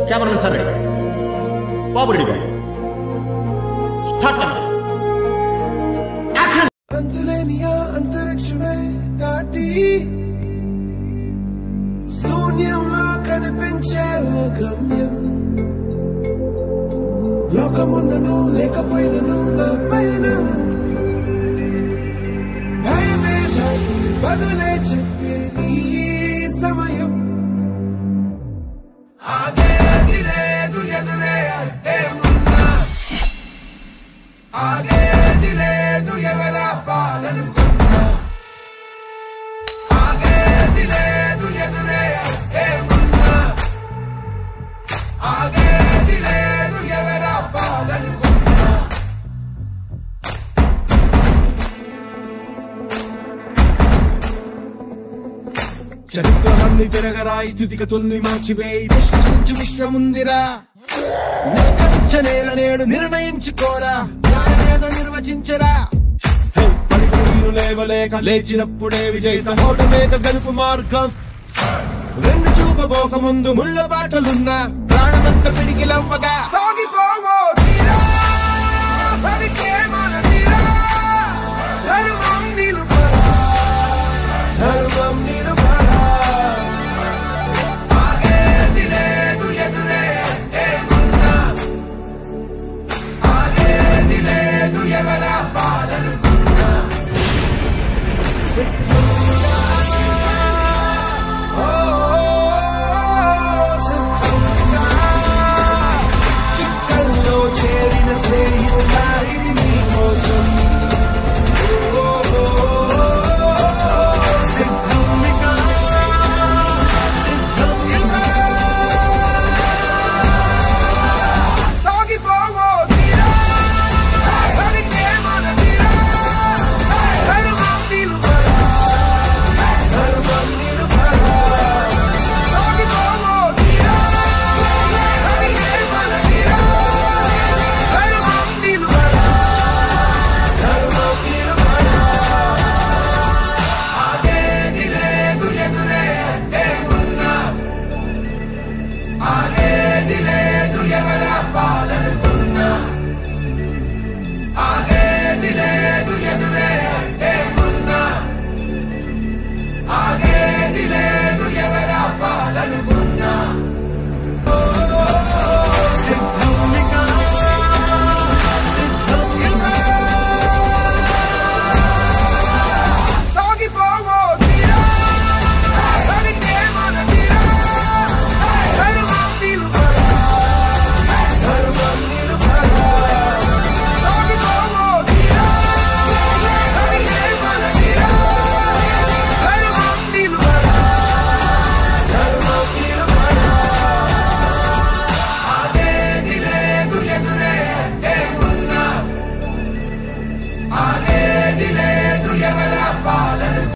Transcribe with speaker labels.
Speaker 1: Cameraman sir ready, బాబు ready, start camera, action.
Speaker 2: అంతులేని అంతరిక్షమే దాటి శూన్యంలో కనిపించే ఓ గమ్యం, లోకమున్నను లేకపోయినను నా పైన భయమే దాటి బదులే చెప్పే నీ సమయం, ఆగేది లేదు ఎదురే అంటే ఉన్నా, ఆగేది లేదు ఎవరా పాలనుకున్నా, ఆగేది లేదు ఎదురే అంటే ఉన్నా, ఆగేది లేదు ఎవరా పాలనుకున్నా. చరిత్రలన్నీ తిరగరా, స్థితిగతుల్ని మార్చివేయి, విశ్వసించు విశ్వముందిరా, నిష్కరించనేర నేడు నిర్ణయించుకోరా, న్యాయమేదో నిర్వచించరా. పలుకులు లేవలేక లేచినప్పుడే విజయిత హోటమేక గలుపు మార్గం, వెన్ను చూపబోక ముందు ముళ్ళ బాటలున్నా ప్రాణమంత పిడికిలవ్వగా సాగిపోవో తీరా.